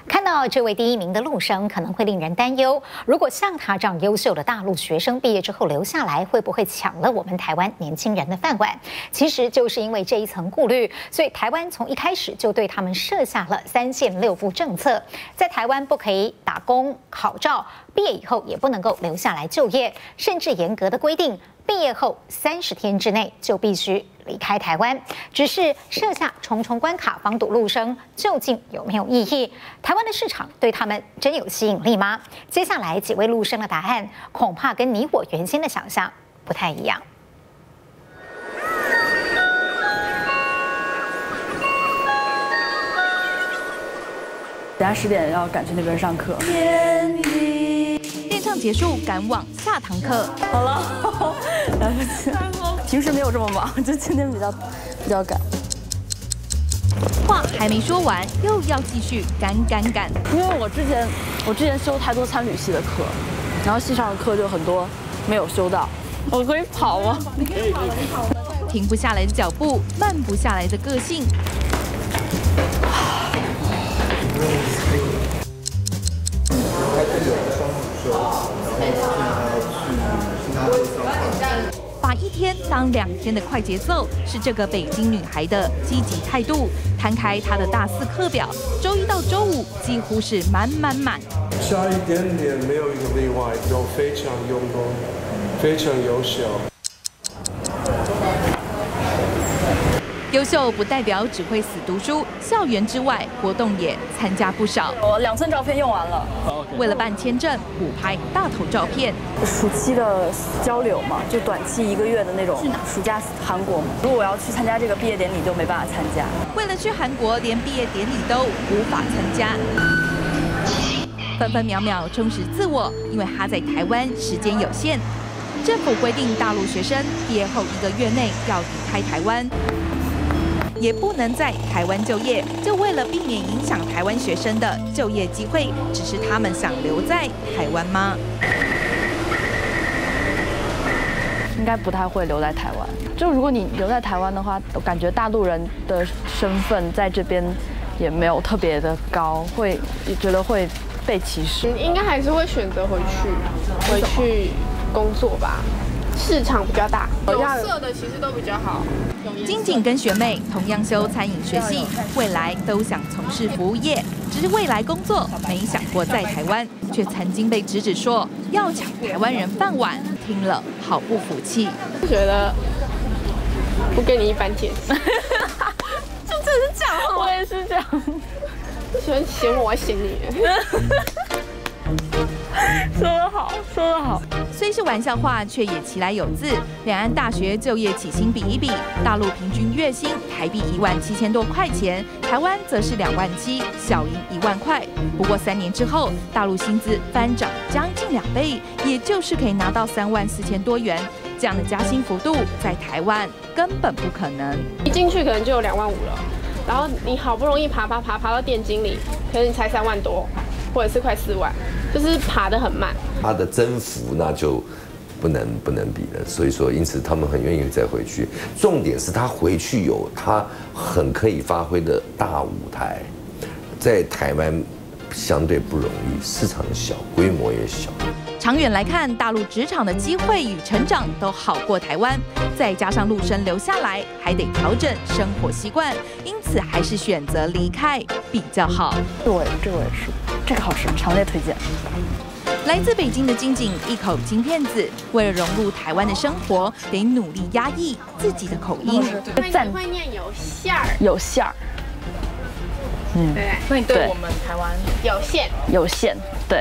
看到这位第一名的陆生，可能会令人担忧。如果像他这样优秀的大陆学生毕业之后留下来，会不会抢了我们台湾年轻人的饭碗？其实就是因为这一层顾虑，所以台湾从一开始就对他们设下了3限6不政策，在台湾不可以打工、考照，毕业以后也不能够留下来就业，甚至严格的规定，毕业后30天之内就必须离开台湾。只是设下重重关卡防堵陆生，究竟有没有意义？台湾的市场对他们真有吸引力吗？接下来几位陆生的答案，恐怕跟你我原先的想象不太一样。 等下10点要赶去那边上课。 练唱结束，赶往下堂课。 好了，来不及了。平时没有这么忙，就今天比较赶。 话还没说完，又要继续赶。 因为我之前修太多参旅系的课，然后系上的课就很多没有修到。我可以跑吗？ 你可以跑了，你跑了。停不下来的脚步，慢不下来的个性。把1天当2天的快节奏，是这个北京女孩的积极态度。摊开她的大4课表，周1到周5几乎是满。 差一点点，没有一个例外，都非常用功，非常优秀。 优秀不代表只会死读书，校园之外活动也参加不少。 我2寸照片用完了。 为了办签证，补拍大头照片。 暑期的交流嘛，就短期1个月的那种。去哪？暑假韩国嘛。如果我要去参加这个毕业典礼，就没办法参加。 为了去韩国，连毕业典礼都无法参加。分分秒秒充实自我，因为他在台湾时间有限。政府规定，大陆学生毕业后1个月内要离开台湾。也不能在台湾就业，就为了避免影响台湾学生的就业机会，只是他们想留在台湾吗？ 应该不太会留在台湾。就如果你留在台湾的话，我感觉大陆人的身份在这边也没有特别的高，也觉得会被歧视。 应该还是会选择回去工作吧。市场比较大，有色的其实都比较好。 金景跟学妹同样修餐饮学系，未来都想从事服务业，只是未来工作没想过在台湾，却曾经被指说要抢台湾人饭碗，听了好不服气。 觉得不跟你一般见识， 就只是讲话，我也是这样。 喜欢嫌我，还嫌你。 说得好，说得好。 虽是玩笑话，却也其来有自。两岸大学就业起薪比一比，大陆平均月薪台币17000多块钱，台湾则是27000，小赢1万块。不过3年之后，大陆薪资翻涨将近2倍，也就是可以拿到34000多元。这样的加薪幅度，在台湾根本不可能。 一进去可能就有2万5了，然后你好不容易爬到店经理，可能你才3万多。或者是快4万，就是爬得很慢。 它的增幅那就不能比了，所以说因此他们很愿意再回去。重点是他回去有他很可以发挥的大舞台，在台湾相对不容易，市场小，规模也小。 长远来看，大陆职场的机会与成长都好过台湾，再加上陆生留下来，还得调整生活习惯，因此还是选择离开比较好。 这我也是。这个好吃，强烈推荐。 来自北京的金景一口金片子，为了融入台湾的生活，得努力压抑自己的口音。 会念有馅儿， 有馅儿。 对。 所以你对我们台湾有馅，对。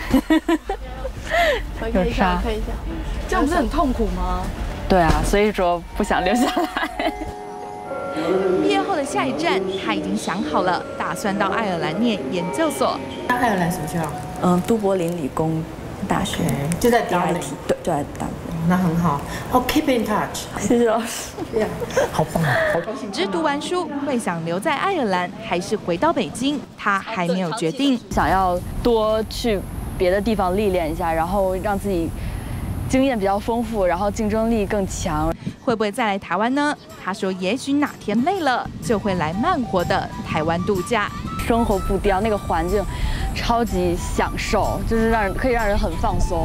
有啥？可以一下。 这样不是很痛苦吗？对啊，所以说不想留下来。 毕业后的下一站，他已经想好了，打算到爱尔兰念研究所。 爱尔兰什么学校？ 都柏林理工大学， 就在 Dublin。 对，就在大陆。 那很好。keep in touch。 谢谢老师。 好棒啊！ 只读完书，会想留在爱尔兰，还是回到北京？他还没有决定。 想要多去别的地方历练一下，然后让自己经验比较丰富，然后竞争力更强。 会不会再来台湾呢？他说，也许哪天累了，就会来慢活的台湾度假。 生活步调那个环境，超级享受，就是可以让人很放松。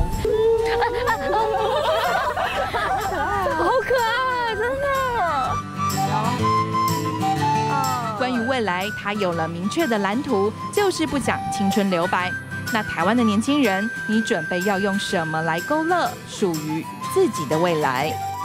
好可爱，真的。 关于未来，他有了明确的蓝图，就是不讲青春留白。那台湾的年轻人，你准备要用什么来勾勒属于自己的未来？